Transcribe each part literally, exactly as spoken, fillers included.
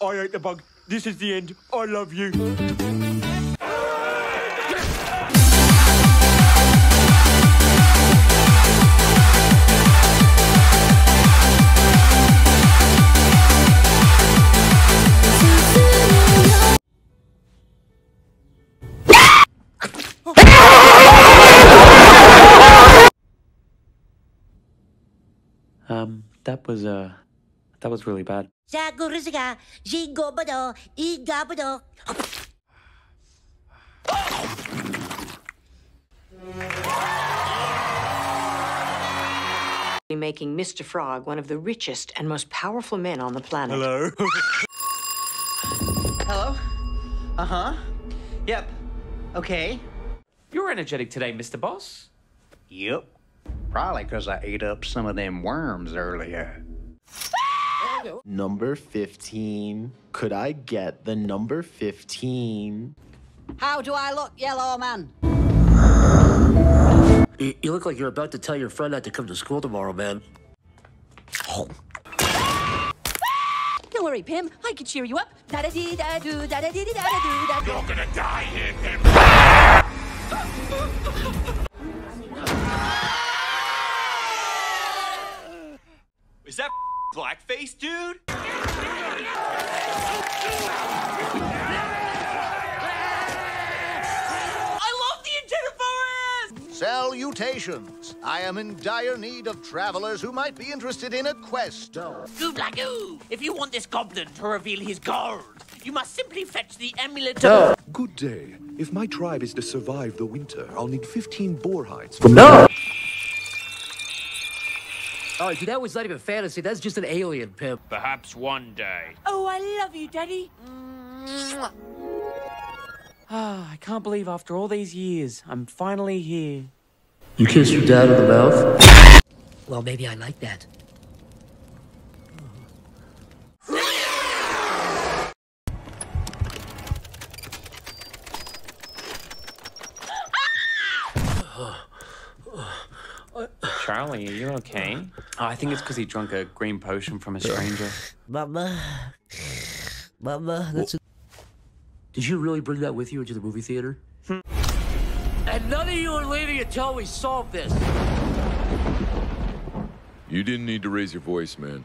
I ate the bug. This is the end. I love you. Um, that was, uh, that was really bad. Making Mister Frog one of the richest and most powerful men on the planet. Hello. Hello? Uh-huh. Yep. Okay. You're energetic today, Mister Boss. Yep. Probably because I ate up some of them worms earlier. Number fifteen. Could I get the number fifteen? How do I look, yellow man? You, you look like you're about to tell your friend not to come to school tomorrow, man. Don't worry, Pim. I can cheer you up. Da-da-dee-da-doo, da-da-dee-da-da-doo, da. You're gonna die here, Pim. Is that blackface, dude? Salutations! I am in dire need of travelers who might be interested in a quest. Goo-bla-goo! If you want this goblin to reveal his gold, you must simply fetch the amulet. No. Good day. If my tribe is to survive the winter, I'll need fifteen boar hides. No! Oh, dude, that was not even fantasy. That's just an alien, Pimp. Perhaps one day. Oh, I love you, Daddy. Ah, I can't believe after all these years, I'm finally here. You kiss your dad in the mouth? Well, maybe I like that. Charlie, are you okay? Oh, I think it's because he drank a green potion from a stranger. Mama. Mama, that's a... Did you really bring that with you into the movie theater? And none of you are leaving until we solve this. You didn't need to raise your voice, man.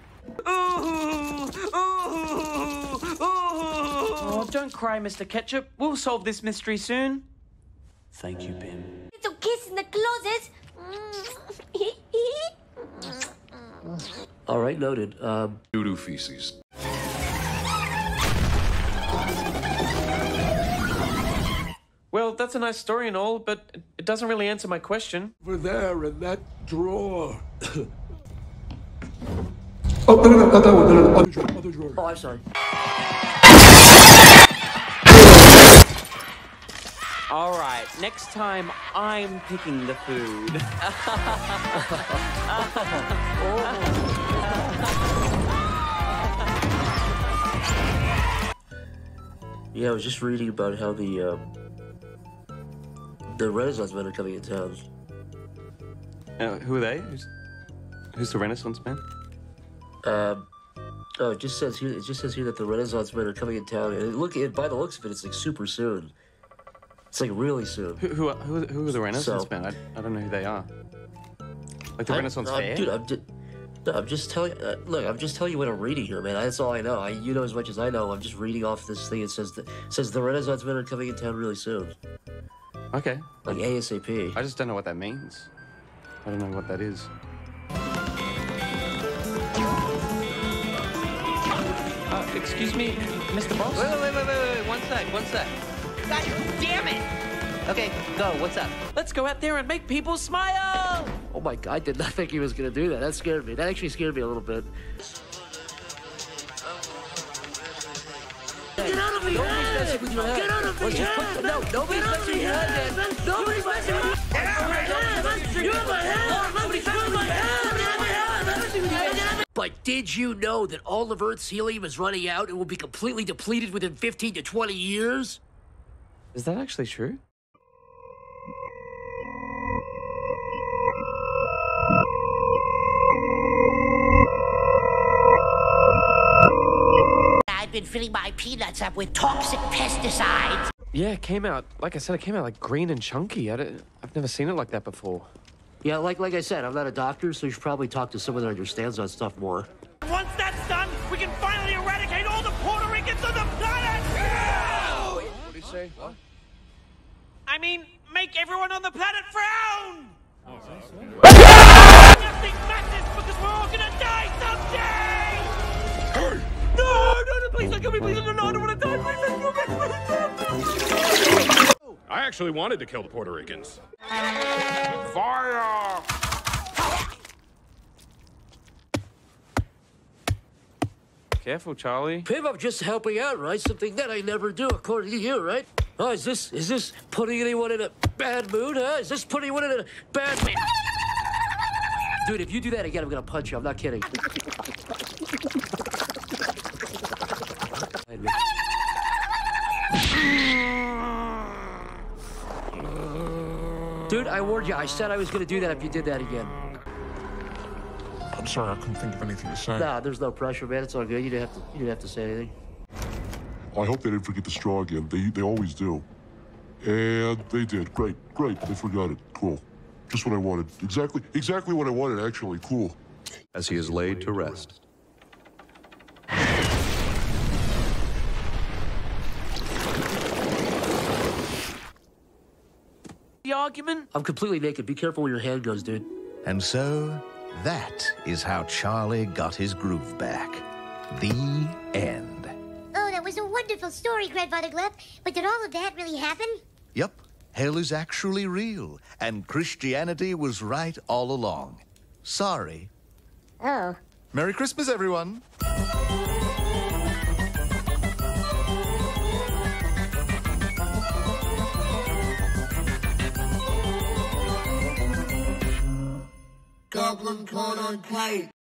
Oh, don't cry, Mister Ketchup. We'll solve this mystery soon. Thank you, Pim. Little kiss in the closet. All right, noted. Um... Doo-doo feces. Well, that's a nice story and all, but it doesn't really answer my question. Over there in that drawer. Oh, no, no, no, not that one. No, no, no, other drawer, other drawer. Oh, I'm sorry. All right, next time I'm picking the food. Yeah, I was just reading about how the, uh, the Renaissance men are coming in town. Uh, who are they? Who's, who's the Renaissance man? Um, oh, it just says here. It just says here that the Renaissance men are coming in town, and it look, it, by the looks of it, it's like super soon. It's like really soon. Who who are, who, are- who are the Renaissance So- men? I, I don't know who they are. Like the I- Renaissance uh, fair? dude. I'm just, no, I'm just telling. Uh, look, I'm just telling you what I'm reading here, man. That's all I know. I, you know as much as I know. I'm just reading off this thing. It says that it says the Renaissance men are coming in town really soon, Okay. like ASAP. I just don't know what that means. I don't know what that is. Uh, excuse me, Mister Boss? Wait, wait, wait, wait, wait, wait. One sec, one sec. God damn it! Okay, go. What's up? Let's go out there and make people smile! Oh my god! I did not think he was gonna do that. That scared me. That actually scared me a little bit. Get out of my head! Get out of my head! No, nobody's messing with your head, man! Nobody's messing with your head! Get out of my head! You're in my head! Nobody's messing with my head! But did you know that all of Earth's helium is running out and will be completely depleted within fifteen to twenty years? Is that actually true? been filling my peanuts up with toxic pesticides. Yeah, it came out, like I said, it came out like green and chunky. I don't, I've never seen it like that before. Yeah, like like I said, I'm not a doctor, so you should probably talk to someone that understands that stuff more. Once that's done, we can finally eradicate all the Puerto Ricans on the planet! What do you say? What? I mean, make everyone on the planet frown! Nothing matters because we're all gonna die someday! Hey! No, no, no, please don't kill me, please don't, no, I don't wanna die, please don't kill me, please don't. I actually wanted to kill the Puerto Ricans. Fire! Careful, Charlie. Pim, I'm just helping out, right? Something that I never do, according to you, right? Oh, is this is this putting anyone in a bad mood, huh? Is this putting anyone in a bad mood? Dude, if you do that again, I'm gonna punch you. I'm not kidding. Dude, I warned you. I said I was gonna do that if you did that again. I'm sorry, I couldn't think of anything to say. Nah, there's no pressure, man. It's all good. You didn't have to. You didn't have to say anything. I hope they didn't forget the straw again. They they always do. And they did. Great, great. They forgot it. Cool. Just what I wanted. Exactly, exactly what I wanted, actually. Cool. As he is laid to rest. The argument? I'm completely naked. Be careful where your hand goes, dude. And so, that is how Charlie got his groove back. The end. Oh, that was a wonderful story, Grandfather Gleb. But did all of that really happen? Yep, hell is actually real, and Christianity was right all along. Sorry. Oh. Merry Christmas, everyone. Goblin caught on plate.